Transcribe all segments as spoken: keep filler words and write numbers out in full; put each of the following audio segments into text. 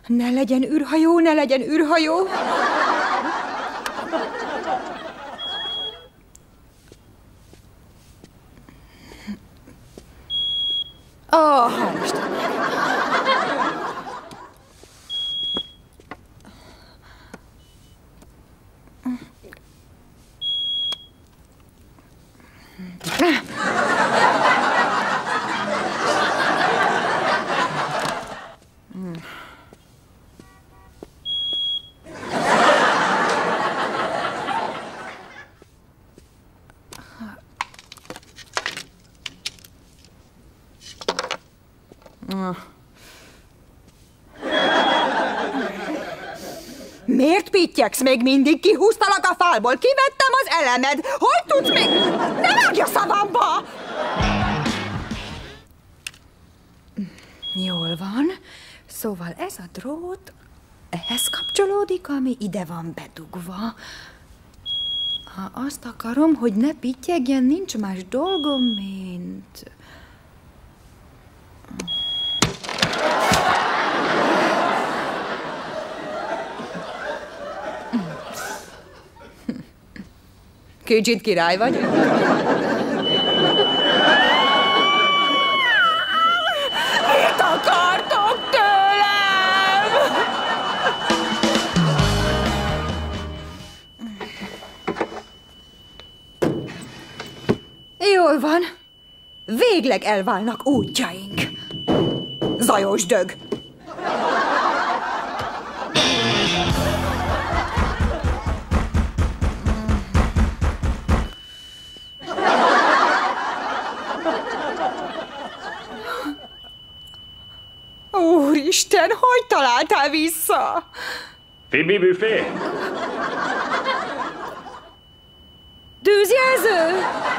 Ne legyen űrhajó, ne legyen űrhajó. Ó, oh, hál' Istennek. Miért pittyegsz még mindig? Kihúztalak a fálból, kivettem az elemed. Hogy tudsz még? Ne vágj a szavamba! Jól van. Szóval ez a drót ehhez kapcsolódik, ami ide van bedugva. Ha azt akarom, hogy ne pittyegjen, nincs más dolgom, mint... Kicsit király vagy? Mit akartok tőlem? Jól van. Végleg elválnak útjaink. Zajos dög! Úristen, hogy találtál vissza? Phoebe büfé? Tűzjelző?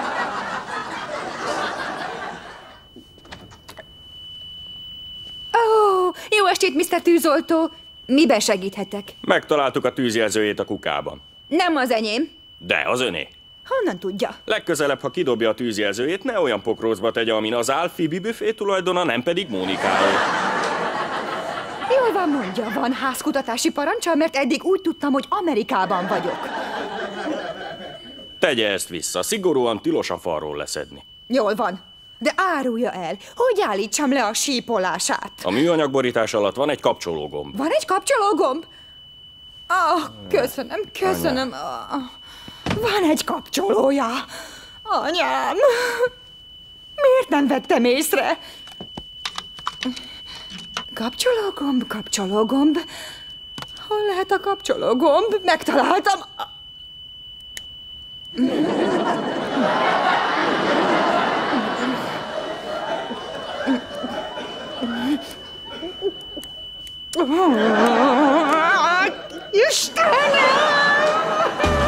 Ó, oh, jó estét, miszter Tűzoltó! Miben segíthetek? Megtaláltuk a tűzjelzőjét a kukában. Nem az enyém. De az öné. Honnan tudja? Legközelebb, ha kidobja a tűzjelzőjét, ne olyan pokrózba tegye, amin az áll. Phoebe büfé tulajdona, nem pedig Mónikáé. Jól van, mondja, van házkutatási parancsa, mert eddig úgy tudtam, hogy Amerikában vagyok. Tegye ezt vissza, szigorúan tilos a falról leszedni. Jól van, de árulja el, hogy állítsam le a sípolását. A műanyag borítás alatt van egy kapcsológomb. Van egy kapcsológomb? Ah, köszönöm, köszönöm. Ah, van egy kapcsolója. Anyám, miért nem vettem észre? Kapcsológomb, kapcsológomb. Hol lehet a kapcsológomb? Megtaláltam. Istenem!